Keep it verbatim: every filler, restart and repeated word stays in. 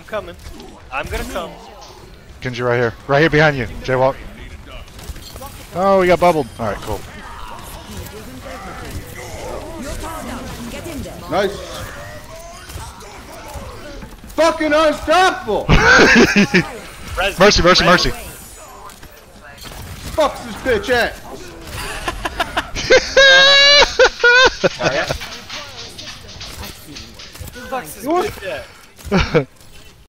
coming. I'm gonna come. Genji right here. Right here behind you. Jaywalk. Oh, we got bubbled. Alright, cool. Nice. Fucking unstoppable! Res Mercy, mercy, Res mercy. Fuck's this bitch at? Fuck's this bitch at?